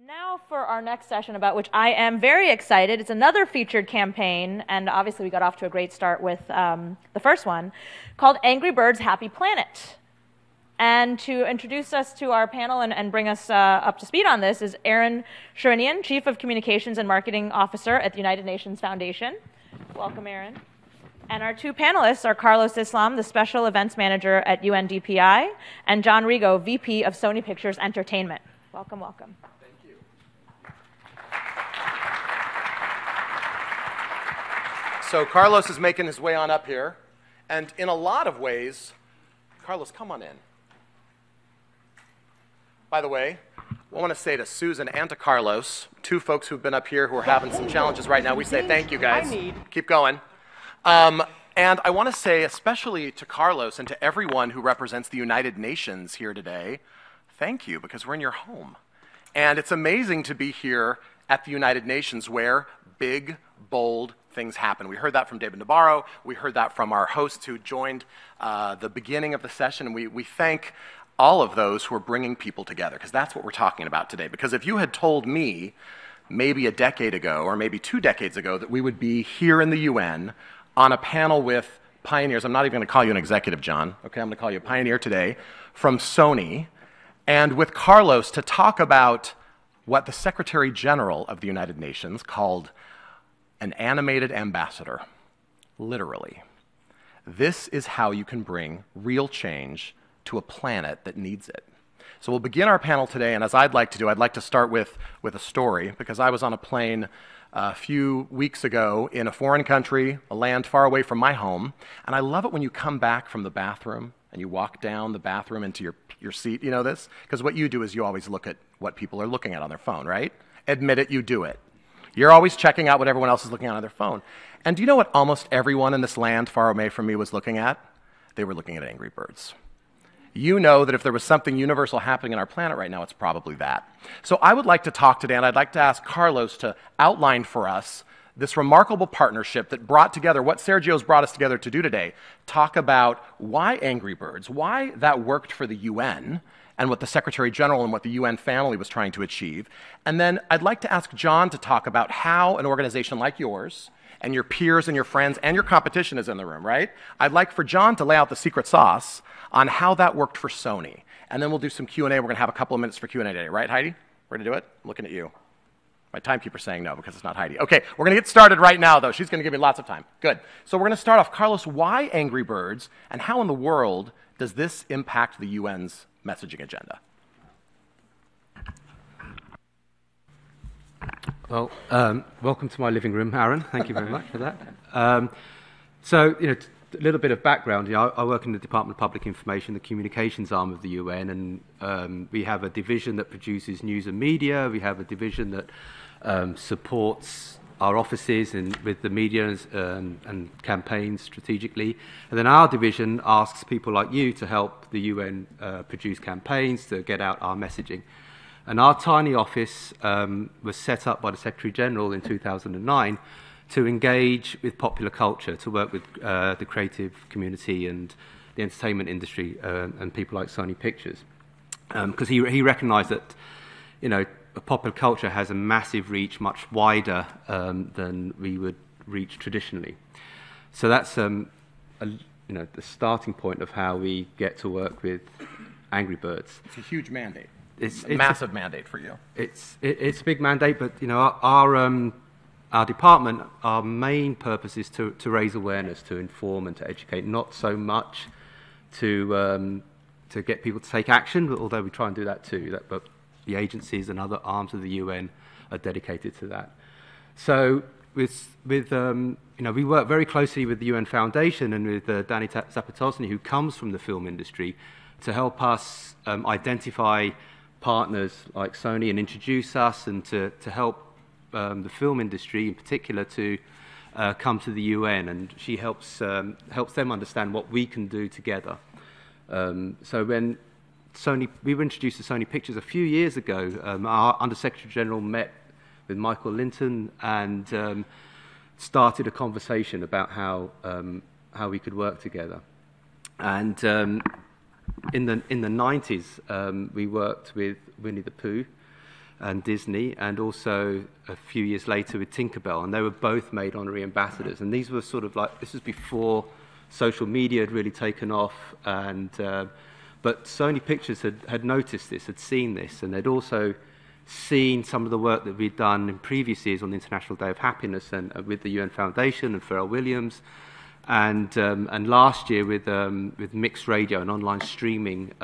Now for our next session, about which I am very excited. It's another featured campaign, and obviously we got off to a great start with the first one, called Angry Birds Happy Planet. And to introduce us to our panel and bring us up to speed on this is Sherinian, Chief of Communications and Marketing Officer at the United Nations Foundation. Welcome, Erin. And our two panelists are Carlos Islam, the Special Events Manager at UNDPI, and John Rego, VP of Sony Pictures Entertainment. Welcome, welcome. Thank you. So Carlos is making his way on up here, and in a lot of ways, Carlos, come on in. By the way, I want to say to Susan and to Carlos, two folks who've been up here who are having some challenges right now, we say thank you, guys. Keep going. And I want to say especially to Carlos and to everyone who represents the United Nations here today, thank you, because we're in your home. And it's amazing to be here at the United Nations where big, bold things happen. We heard that from David Nabarro. We heard that from our hosts who joined the beginning of the session. And we thank all of those who are bringing people together, because that's what we're talking about today. Because if you had told me maybe a decade ago or maybe 2 decades ago that we would be here in the UN on a panel with pioneers, I'm not even going to call you an executive, John, okay, I'm going to call you a pioneer today, from Sony, and with Carlos to talk about what the Secretary General of the United Nations called an animated ambassador, literally. This is how you can bring real change to a planet that needs it. So we'll begin our panel today, and as I'd like to do, I'd like to start with a story, because I was on a plane a few weeks ago in a foreign country, a land far away from my home, and I love it when you come back from the bathroom and you walk down the bathroom into your seat, you know this? Because what you do is you always look at what people are looking at on their phone, right? Admit it, you do it. You're always checking out what everyone else is looking at on their phone. And do you know what almost everyone in this land far away from me was looking at? They were looking at Angry Birds. You know that if there was something universal happening on our planet right now, it's probably that. So I would like to talk today, and I'd like to ask Carlos to outline for us this remarkable partnership that brought together what Sergio's brought us together to do today. Talk about why Angry Birds, why that worked for the UN, and what the Secretary General and what the UN family was trying to achieve. And then I'd like to ask John to talk about how an organization like yours, and your peers and your friends and your competition is in the room, right? I'd like for John to lay out the secret sauce on how that worked for Sony. And then we'll do some Q&A. We're going to have a couple of minutes for Q&A today, right, Heidi? We're going to do it? I'm looking at you. My timekeeper's saying no because it's not Heidi. Okay, we're going to get started right now, though. She's going to give me lots of time. Good. So we're going to start off. Carlos, why Angry Birds, and how in the world does this impact the UN's messaging agenda? Well, welcome to my living room, Aaron. Thank you very much for that. So, a little bit of background. I work in the Department of Public Information, the communications arm of the UN, and we have a division that produces news and media. We have a division that supports our offices with the media and campaigns strategically. And then our division asks people like you to help the UN produce campaigns to get out our messaging. And our tiny office was set up by the Secretary General in 2009 to engage with popular culture, to work with the creative community and the entertainment industry and people like Sony Pictures. Because he recognized that, popular culture has a massive reach, much wider than we would reach traditionally. So that's the starting point of how we get to work with Angry Birds. It's a huge mandate. It's a massive mandate for you. It's a big mandate, but our department, our main purpose is to raise awareness, to inform and to educate, not so much to get people to take action, although we try and do that too. But the agencies and other arms of the UN are dedicated to that. So we work very closely with the UN Foundation and with Danny Zapatosny, who comes from the film industry, to help us identify partners like Sony and introduce us, and to help the film industry in particular to come to the UN, and she helps them understand what we can do together. So when we were introduced to Sony Pictures a few years ago, our Undersecretary General met with Michael Linton and started a conversation about how we could work together. And in the 90s, we worked with Winnie the Pooh, and Disney, and also a few years later with Tinkerbell, and they were both made honorary ambassadors. And these were sort of like, this was before social media had really taken off, and but Sony Pictures had noticed this, had seen this, and they'd also seen some of the work that we'd done in previous years on the International Day of Happiness and with the UN Foundation and Pharrell Williams, and last year with Mixed Radio, an online streaming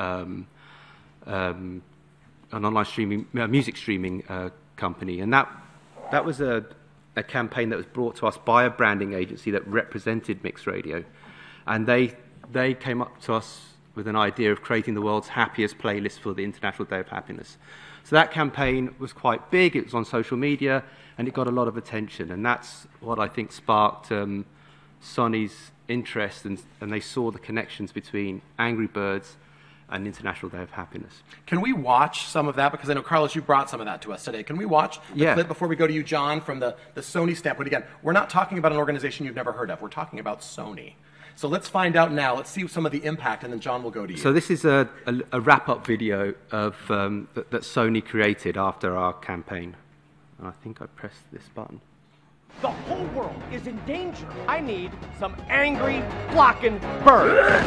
music streaming company, and that was a campaign that was brought to us by a branding agency that represented Mixed Radio, and they came up to us with an idea of creating the world's happiest playlist for the International Day of Happiness. So that campaign was quite big. It was on social media, and it got a lot of attention, and that's what I think sparked Sony's interest, and they saw the connections between Angry Birds and International Day of Happiness. Can we watch some of that? Because I know, Carlos, you brought some of that to us today. Can we watch the clip before we go to you, John, from the Sony standpoint? Again, we're not talking about an organization you've never heard of. We're talking about Sony. So let's find out now. Let's see some of the impact, and then John will go to you. So this is a wrap-up video of that Sony created after our campaign. I think I pressed this button. The whole world is in danger. I need some angry, flocking birds.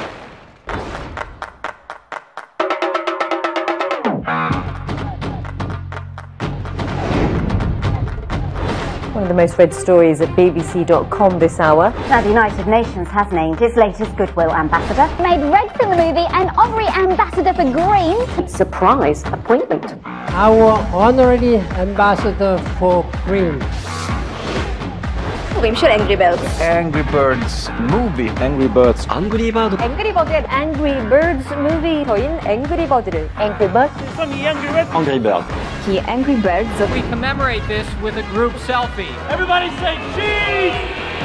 One of the most read stories at BBC.com this hour. Now, the United Nations has named its latest Goodwill ambassador, made red for the movie and honorary ambassador for Green. Surprise appointment. Our honorary ambassador for Green. I'm sure Angry Birds. Angry Birds movie. Angry Birds. Angry Bird. Angry Birds. Angry Birds movie. 저희는 Angry Bird를. Angry Bird. Angry Birds. The Angry Birds. We commemorate this with a group selfie. Everybody say cheese!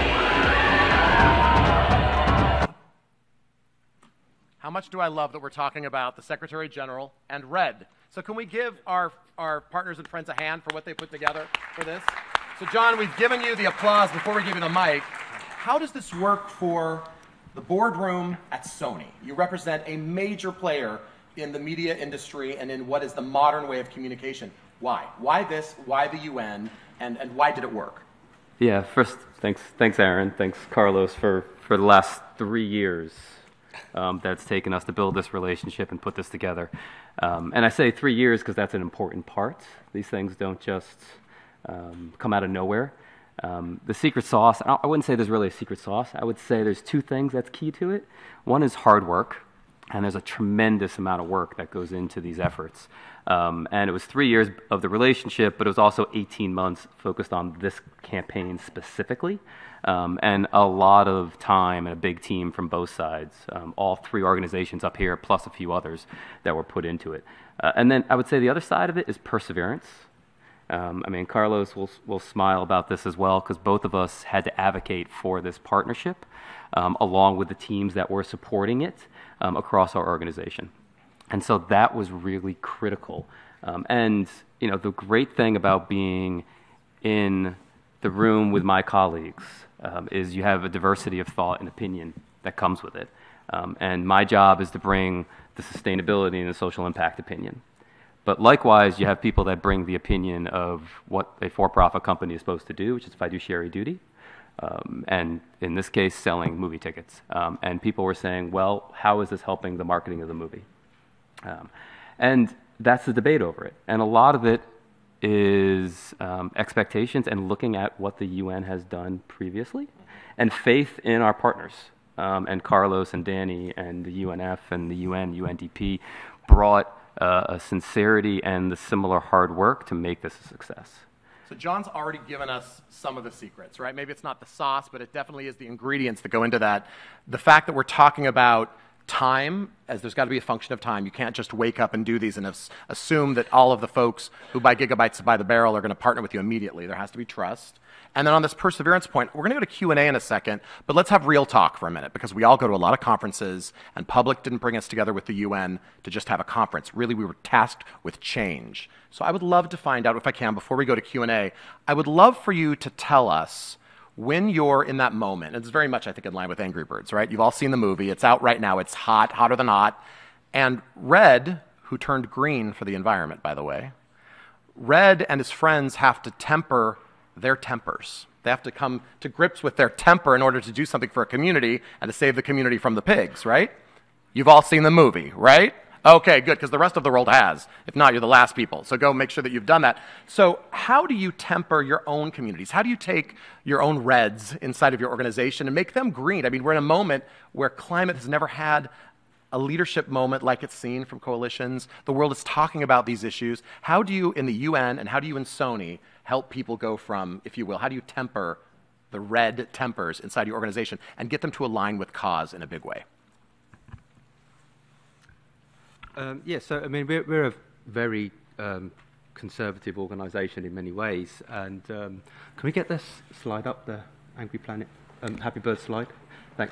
How much do I love that we're talking about the Secretary General and Red? So can we give our partners and friends a hand for what they put together for this? So John, we've given you the applause before we give you the mic. How does this work for the boardroom at Sony? You represent a major player in the media industry and in what is the modern way of communication. Why? Why this? Why the UN? And why did it work? Yeah, first, thanks Aaron. Thanks, Carlos, for the last 3 years that's taken us to build this relationship and put this together. And I say 3 years because that's an important part. These things don't just come out of nowhere. The secret sauce, I wouldn't say there's really a secret sauce. I would say there's two things that's key to it. One is hard work, and there's a tremendous amount of work that goes into these efforts. And it was 3 years of the relationship, but it was also 18 months focused on this campaign specifically, and a lot of time and a big team from both sides, all three organizations up here, plus a few others that were put into it. And then I would say the other side of it is perseverance. I mean, Carlos will smile about this as well, because both of us had to advocate for this partnership, along with the teams that were supporting it across our organization. And so that was really critical. And you know, the great thing about being in the room with my colleagues is you have a diversity of thought and opinion that comes with it. And my job is to bring the sustainability and the social impact opinion. But likewise, you have people that bring the opinion of what a for-profit company is supposed to do, which is fiduciary duty, and in this case, selling movie tickets. And people were saying, well, how is this helping the marketing of the movie? And that's the debate over it. And a lot of it is expectations and looking at what the UN has done previously, and faith in our partners. And Carlos and Danny and the UNF and the UN, UNDP, brought a sincerity and the similar hard work to make this a success. So John's already given us some of the secrets, right? Maybe it's not the sauce, but it definitely is the ingredients that go into that. The fact that we're talking about time, as there's got to be a function of time. You can't just wake up and do these and assume that all of the folks who buy gigabytes by the barrel are going to partner with you immediately. There has to be trust. And then on this perseverance point, we're going to go to Q&A in a second, but let's have real talk for a minute, because we all go to a lot of conferences, and Public didn't bring us together with the UN to just have a conference. Really, we were tasked with change. So I would love to find out, if I can, before we go to Q&A, I would love for you to tell us when you're in that moment, and it's very much, I think, in line with Angry Birds, right? You've all seen the movie. It's out right now. It's hot, hotter than hot. And Red, who turned green for the environment, by the way, Red and his friends have to temper their tempers. They have to come to grips with their temper in order to do something for a community and to save the community from the pigs, right? You've all seen the movie, right? Okay, good, because the rest of the world has. If not, you're the last people. So go make sure that you've done that. So how do you temper your own communities? How do you take your own reds inside of your organization and make them green? I mean, we're in a moment where climate has never had a leadership moment like it's seen from coalitions. The world is talking about these issues. How do you in the UN and how do you in Sony help people go from, if you will, how do you temper the red tempers inside your organization and get them to align with cause in a big way? Yeah, so I mean, we're a very conservative organisation in many ways, and can we get this slide up, the Angry Planet, Happy Bird slide? Thanks.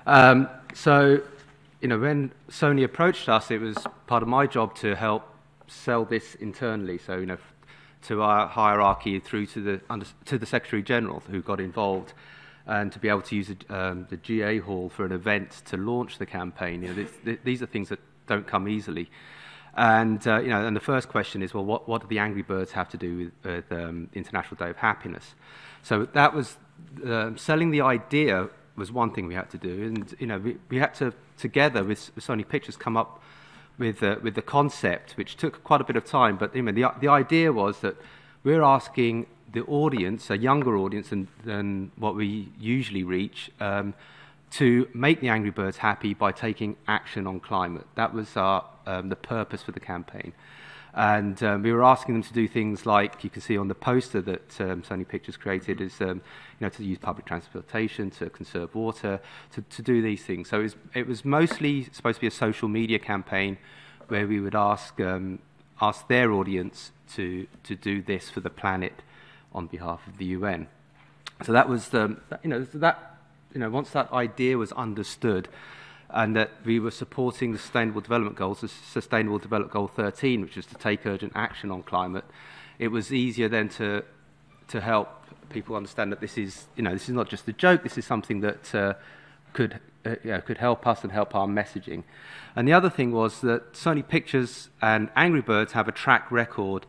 So, you know, when Sony approached us, it was part of my job to help sell this internally. So, you know, to our hierarchy through to the Secretary General who got involved, and to be able to use the GA hall for an event to launch the campaign. You know, these are things that don't come easily. And, you know, and the first question is, well, what do the Angry Birds have to do with International Day of Happiness? So that was, selling the idea was one thing we had to do. And, you know, we had to, together with Sony Pictures, come up with the concept, which took quite a bit of time. But, you know, the idea was that we're asking the audience, a younger audience than what we usually reach, to make the Angry Birds happy by taking action on climate. That was the purpose for the campaign. And we were asking them to do things like, you can see on the poster that Sony Pictures created, is you know, to use public transportation, to conserve water, to do these things. So it was mostly supposed to be a social media campaign where we would ask their audience to do this for the planet on behalf of the UN. So that was once that idea was understood, and that we were supporting the Sustainable Development Goals, the Sustainable Development Goal 13, which is to take urgent action on climate, it was easier then to help people understand that this is not just a joke. This is something that could help us and help our messaging. And the other thing was that Sony Pictures and Angry Birds have a track record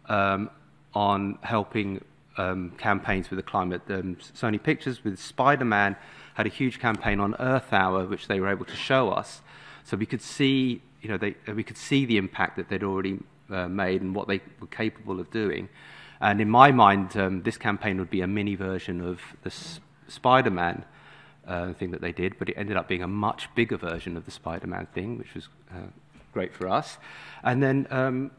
on helping campaigns with the climate. Sony Pictures with Spider-Man had a huge campaign on Earth Hour, which they were able to show us, so we could see, you know, we could see the impact that they'd already made and what they were capable of doing. And in my mind, this campaign would be a mini version of the Spider-Man thing that they did, but it ended up being a much bigger version of the Spider-Man thing, which was great for us. And then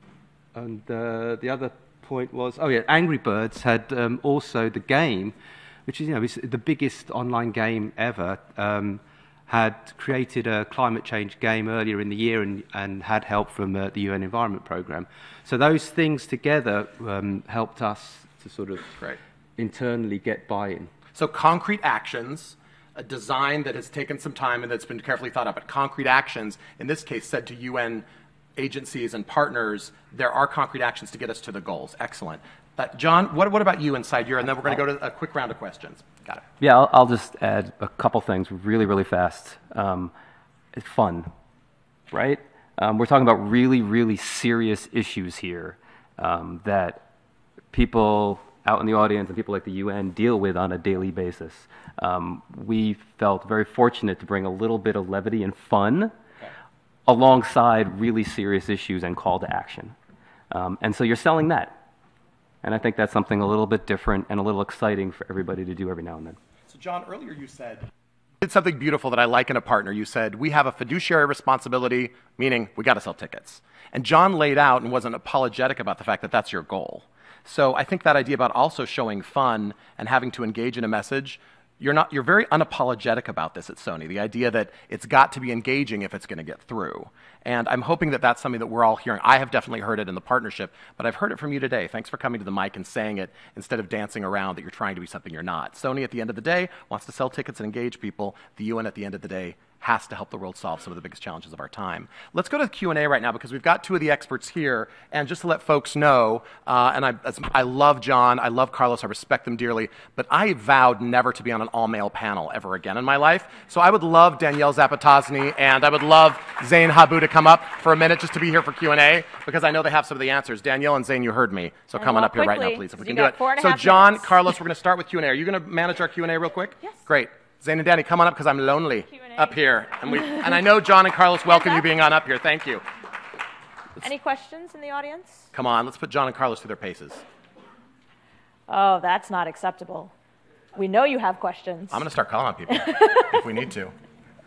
the other point was, Angry Birds had also the game, which is, you know, is the biggest online game ever, had created a climate change game earlier in the year and had help from the UN Environment Programme. So those things together helped us to sort of internally get buy-in. So concrete actions, a design that has taken some time and that's been carefully thought out, but concrete actions, in this case, said to UN agencies and partners, there are concrete actions to get us to the goals. Excellent. John, what about you inside your, and then we're going to go to a quick round of questions. Got it. Yeah, I'll just add a couple things really, really fast. It's fun, right? We're talking about really, really serious issues here that people out in the audience and people like the UN deal with on a daily basis. We felt very fortunate to bring a little bit of levity and fun alongside really serious issues and call to action. And so you're selling that. And I think that's something a little bit different and a little exciting for everybody to do every now and then. So John, earlier you said, you did something beautiful that I like in a partner. You said, we have a fiduciary responsibility, meaning we got to sell tickets. And John laid out and wasn't apologetic about the fact that that's your goal. So I think that idea about also showing fun and having to engage in a message, you're very unapologetic about this at Sony, the idea that it's got to be engaging if it's going to get through. And I'm hoping that that's something that we're all hearing. I have definitely heard it in the partnership, but I've heard it from you today. Thanks for coming to the mic and saying it instead of dancing around that you're trying to be something you're not. Sony, at the end of the day, wants to sell tickets and engage people. The UN, at the end of the day, has to help the world solve some of the biggest challenges of our time. Let's go to the Q&A right now because we've got two of the experts here. And just to let folks know, I love John, I love Carlos, I respect them dearly, but I vowed never to be on an all-male panel ever again in my life. So I would love Danielle Zapatosny and I would love Zain Habu to come up for a minute just to be here for Q&A because I know they have some of the answers. Danielle and Zain, you heard me. So come on up here right now, please, if we can do it. So John, Carlos, we're going to start with Q&A. Are you going to manage our Q&A real quick? Yes. Great. Zain and Danny, come on up because I'm lonely up here. And I know John and Carlos welcome you being on up here. Thank you. Any questions in the audience? Come on, let's put John and Carlos through their paces. Oh, that's not acceptable. We know you have questions. I'm going to start calling on people if we need to.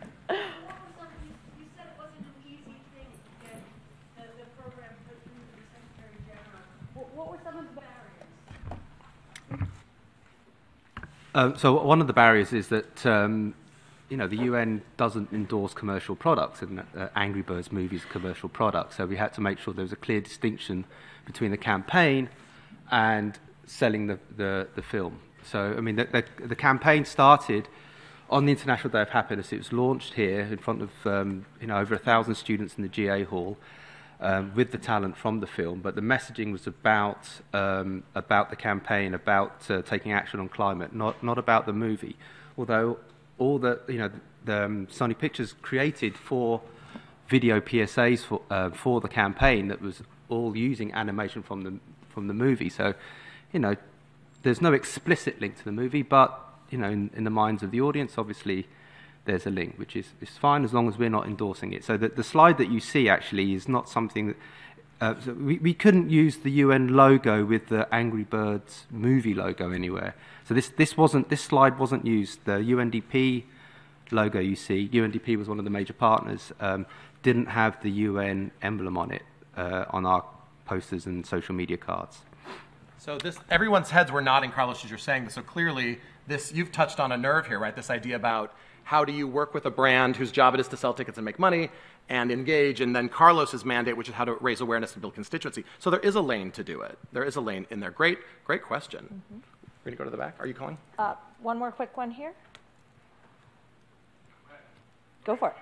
So one of the barriers is that the UN doesn't endorse commercial products, and Angry Birds movie is a commercial product. So we had to make sure there was a clear distinction between the campaign and selling the film. So I mean, the campaign started on the International Day of Happiness. It was launched here in front of over 1,000 students in the GA Hall. With the talent from the film, but the messaging was about the campaign, about taking action on climate, not about the movie. Although all the Sony Pictures created 4 video PSAs for the campaign that was all using animation from the movie. So, there's no explicit link to the movie, but in the minds of the audience, obviously, there's a link, which is fine as long as we're not endorsing it. So the slide that you see actually is not something that... so we couldn't use the UN logo with the Angry Birds movie logo anywhere. So this slide wasn't used. The UNDP logo you see, UNDP was one of the major partners, didn't have the UN emblem on it on our posters and social media cards. So everyone's heads were nodding, Carlos, as you're saying this. So clearly, you've touched on a nerve here, right? This idea about how do you work with a brand whose job it is to sell tickets and make money and engage, and then Carlos's mandate, which is how to raise awareness and build constituency. So there is a lane to do it. There is a lane in there. Great question. Mm-hmm. We're going to go to the back. Are you calling? One more quick one here. Go for it.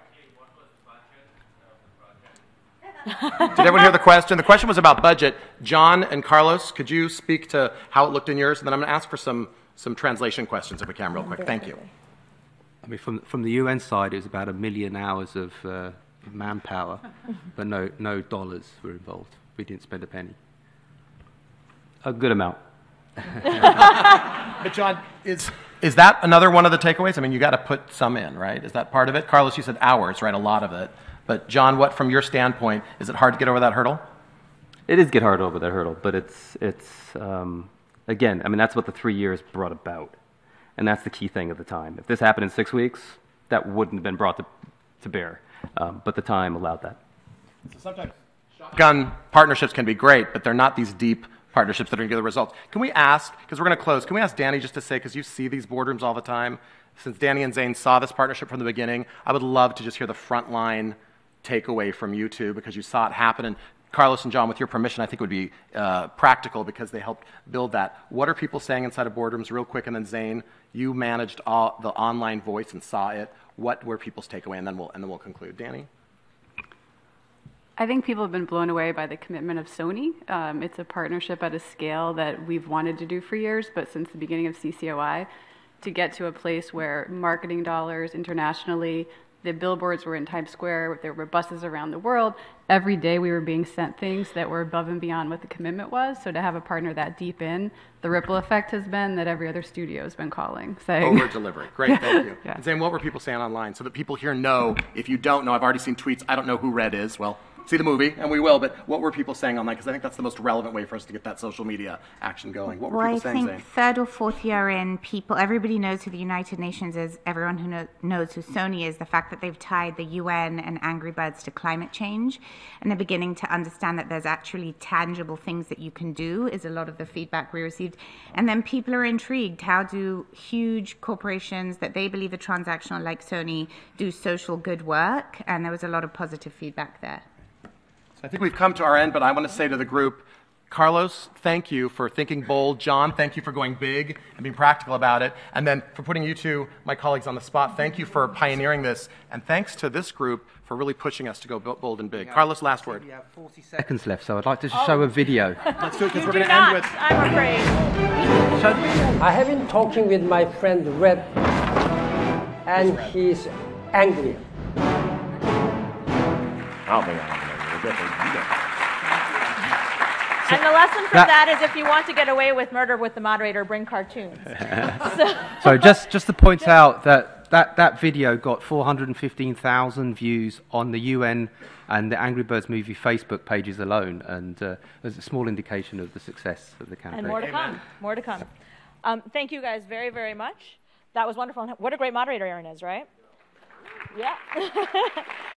Did everyone hear the question? The question was about budget. John and Carlos, could you speak to how it looked in yours? And then I'm going to ask for some translation questions if we can real quick. Thank you. I mean, from the UN side, it was about 1 million hours of manpower, but no dollars were involved. We didn't spend a penny. A good amount. But John, is that another one of the takeaways? I mean, you got to put some in, right? Is that part of it? Carlos, you said hours, right? A lot of it. But John, what from your standpoint, is it hard to get over that hurdle? It is get hard over that hurdle, but it's again, I mean, that's what the 3 years brought about. And that's the key thing at the time. If this happened in 6 weeks, that wouldn't have been brought to bear. But the time allowed that. So sometimes shotgun partnerships can be great, but they're not these deep partnerships that are going to get the results. Can we ask, because we're going to close, can we ask Danny just to say, because you see these boardrooms all the time, since Danny and Zain saw this partnership from the beginning, I would love to just hear the frontline takeaway from you two, because you saw it happen. And Carlos and John, with your permission, I think it would be practical because they helped build that. What are people saying inside of boardrooms, real quick? And then Zain, you managed all the online voice and saw it. What were people's takeaway? And then we'll conclude. Danny? I think people have been blown away by the commitment of Sony. It's a partnership at a scale that we've wanted to do for years, but since the beginning of CCOI, to get to a place where marketing dollars internationally, the billboards were in Times Square, there were buses around the world. Every day we were being sent things that were above and beyond what the commitment was. So to have a partner that deep in, the ripple effect has been that every other studio has been calling, saying... Over delivery. Great, thank you. Yeah. And Zain, what were people saying online? So that people here know, if you don't know, I've already seen tweets, I don't know who Red is. Well, see the movie, and we will, but what were people saying online? Because I think that's the most relevant way for us to get that social media action going. What were people saying, Zain? I think third or fourth year in, everybody knows who the United Nations is, everyone who knows who Sony is, the fact that they've tied the UN and Angry Birds to climate change, and they're beginning to understand that there's actually tangible things that you can do is a lot of the feedback we received. And then people are intrigued. How do huge corporations that they believe are transactional, like Sony, do social good work? And there was a lot of positive feedback there. So I think we've come to our end, but I want to say to the group, Carlos, thank you for thinking bold. John, thank you for going big and being practical about it. And then for putting you two, my colleagues, on the spot, thank you for pioneering this. And thanks to this group for really pushing us to go bold and big. Carlos, last word. We have 40 seconds left, so I'd like to show a video. Let's do it, because You we're do going to end not, with... I'm afraid. I have been talking with my friend Red, and he's angry. I don't think I'm going to And the lesson from that is if you want to get away with murder with the moderator, bring cartoons. So just to point out that video got 415,000 views on the UN and the Angry Birds movie Facebook pages alone, and there's a small indication of the success of the campaign. And more to come, more to come. Thank you guys very, very much. That was wonderful. What a great moderator Aaron is, right? Yeah.